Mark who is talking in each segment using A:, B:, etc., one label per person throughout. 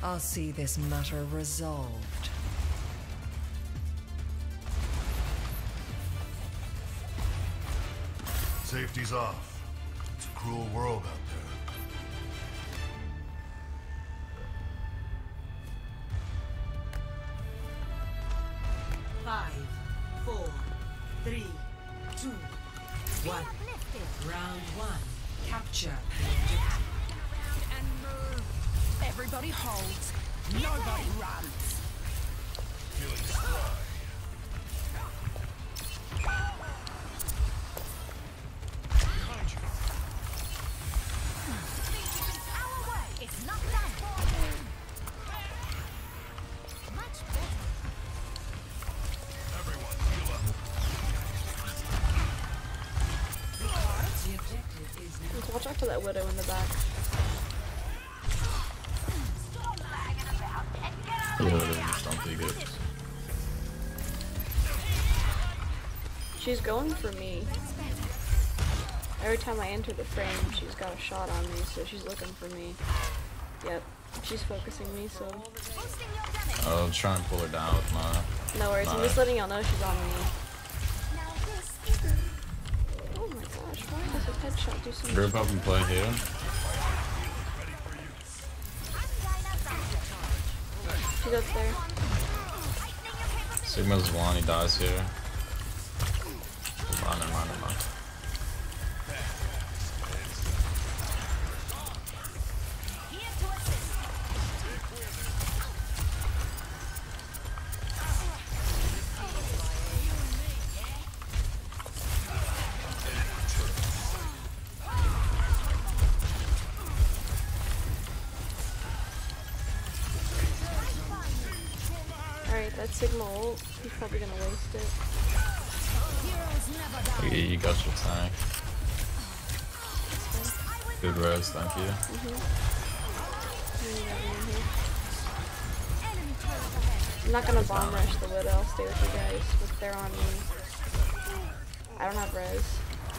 A: I'll see this matter resolved.
B: Safety's off. It's a cruel world out there.
C: 5, 4, 3, 2, 1. Round 1. Capture the objective.
D: And move. Everybody holds. Nobody runs.
B: Feeling spry. Behind you.
D: Our way. It's not done. Much better.
B: Everyone, heal up.
C: The objective is now.
E: Watch out for that widow in the back. She's going for me. Every time I enter the frame, she's got a shot on me, so she's looking for me. Yep, she's focusing me, so...
F: I'll try and pull her down with my...
E: No worries, I'm just letting y'all know she's on me. Oh my gosh, why does a headshot do so much?
F: Group up and play here.
E: She's up there.
F: Sigma's one, he dies here. Run.
E: Alright, that's Sigma ult. He's probably gonna waste it.
F: You got your tank. Good res, thank you.
E: I'm not gonna bomb rush the widow, I'll stay with you guys, but they're on me. I don't have res.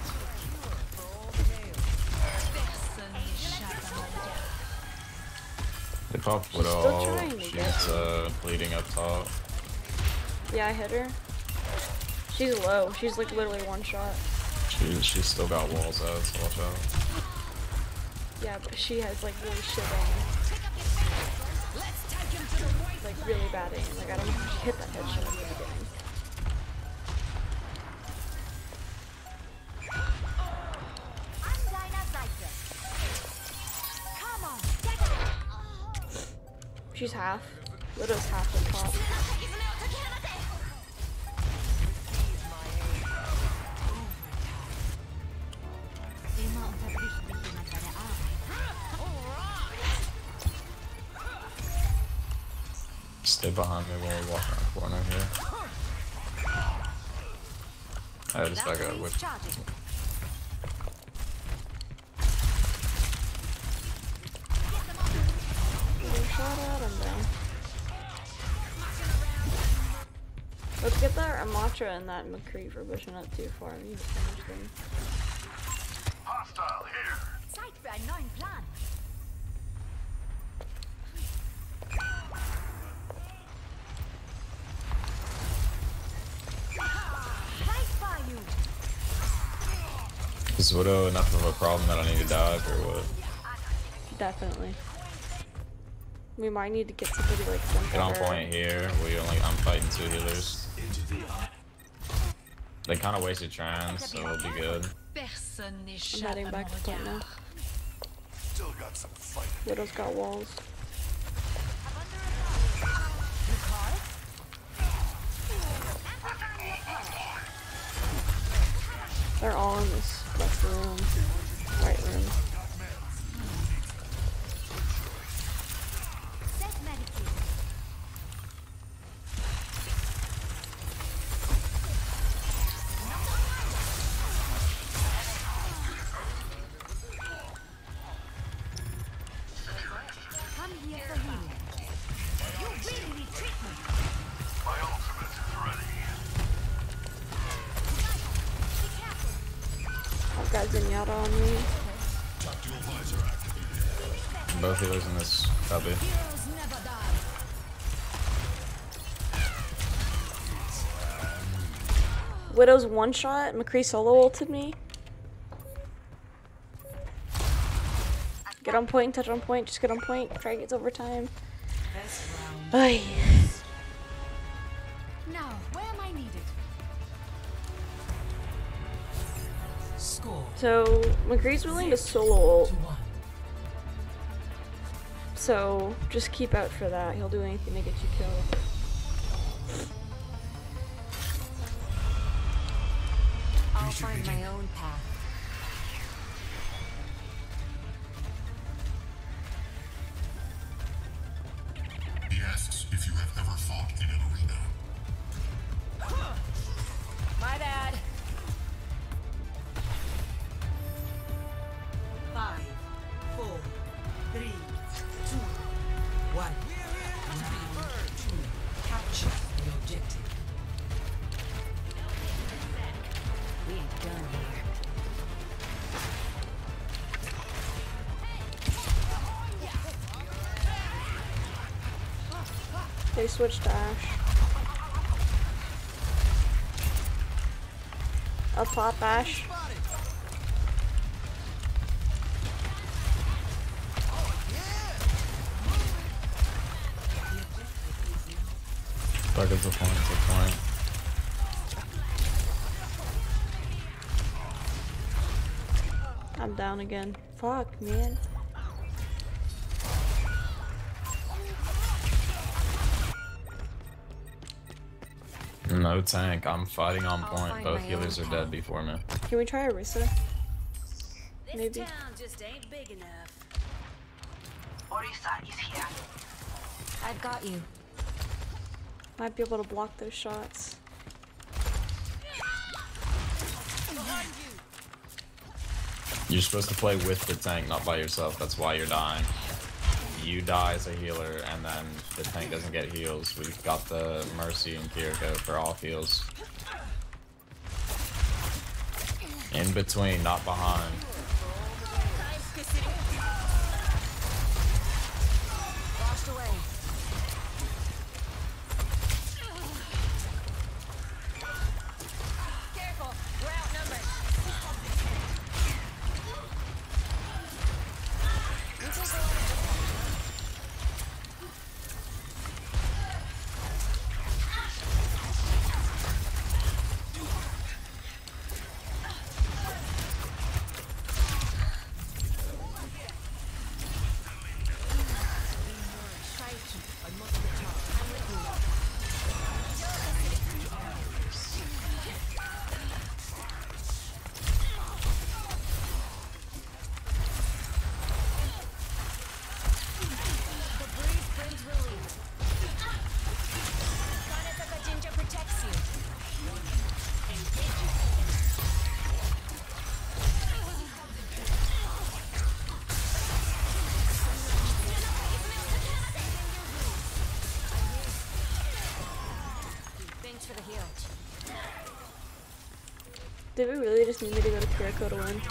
F: They popped
E: She's
F: Widow.
E: still trying to
F: She's
E: get
F: bleeding up top.
E: Yeah, I hit her. She's low. She's like literally one shot.
F: She's still got walls out, so watch out.
E: Yeah, but she has like really shit aim. Like really bad aim. Like I don't know how she hit that headshot at the beginning. She's half. Widow's half the top.
F: Stay behind me when we walk around the corner here. I just back out with.
E: Shot out, I'm down. Let's get that Amatra and that McCree for pushing up too far. We need to finish them.
B: Hostile here.
D: Zeit für einen neuen Plan. Right by you.
F: Is Widow enough of a problem that I need to dive or what?
E: Definitely. We might need to get somebody like some
F: Get on
E: better-
F: point here. I'm fighting two healers. They kind of wasted trans, so it'll be good.
D: Personne
E: I'm heading back to point now.
B: Still got some fight.
E: Widow's got walls. They're all in this left room, right room.
D: Set medicine. Come here for healing. You really need treatment.
B: My ultimate is ready.
D: Be careful.
E: I've got Zenyatta on me.
B: Tactical visor activated.
F: Both healers in this cubby.
D: Heroes never
E: Widow's one shot. McCree solo ulted me. Get on point, touch on point, just get on point. Try gets overtime.
C: Best round.
E: Ay.
D: Now, where am I needed?
C: Score
E: So McCree's willing to solo ult.
C: 2-1.
E: So just keep out for that. He'll do anything to get you killed.
D: I'll find my own path.
B: He asks if you have ever fought in an arena.
D: My bad.
C: 5, 4, 3, 2, 1. Round 2. Capture the objective.
D: We ain't done here.
E: They switched to Ashe. Up top Ashe.
F: Fuck, it's a point, it's a point.
E: I'm down again. Fuck, man.
F: No tank, I'm fighting on
D: I'll
F: point.
D: find
F: Both
D: my
F: healers
D: own
F: are dead before me.
E: Can we try Orisa? Maybe.
D: This town just ain't big enough.
C: Orisa is here.
D: I've got you.
E: Might be able to block those shots.
F: You're supposed to play with the tank, not by yourself. That's why you're dying. You die as a healer, and then the tank doesn't get heals. We've got the Mercy and Kiriko for all heals. In between, not behind.
D: Washed away. Careful, we're outnumbered. Thanks for the heal.
E: Did we really just need me to go to Kiriko to win?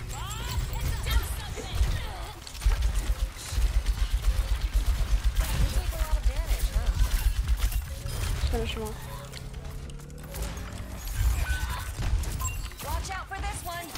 E: Finish him off.
D: Watch out for this one.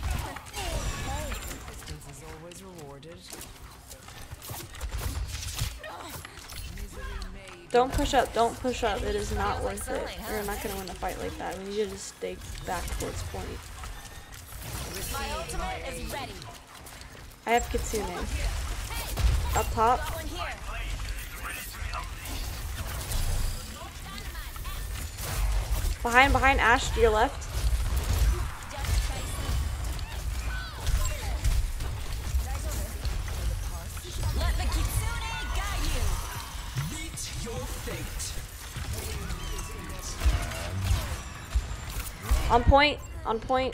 C: Distance is always rewarded.
E: Don't push up, don't push up. It is not worth it. You're not gonna win a fight like that. We need to just stay back towards point.
D: My ultimate is ready.
E: I have Kitsune. Up top.
D: Got one here.
E: Behind Ashe to your left.
D: Let the Kitsune guide you.
E: On point, on point.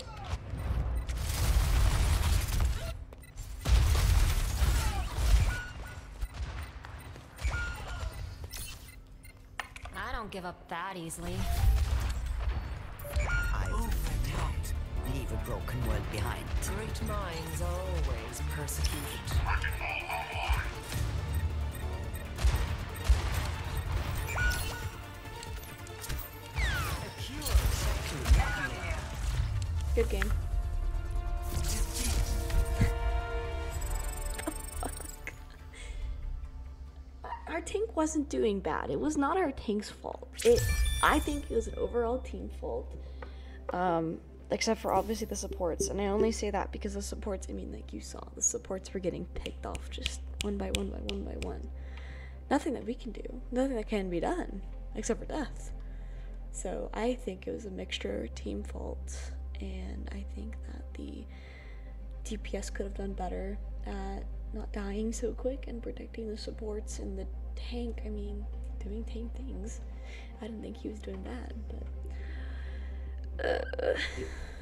D: I don't give up that easily.
G: I will not leave a broken world behind.
C: Great minds are always persecuted. A cure
E: Good game. Our tank wasn't doing bad. It was not our tank's fault. I think it was an overall team fault. Except for obviously the supports. And I only say that because the supports, I mean, like you saw, the supports were getting picked off just one by one by one by one. Nothing that we can do. Nothing that can be done. Except for death. So I think it was a mixture team fault. And I think that the DPS could have done better at not dying so quick and protecting the supports, and the tank, I mean, doing tank things. I didn't think he was doing bad, but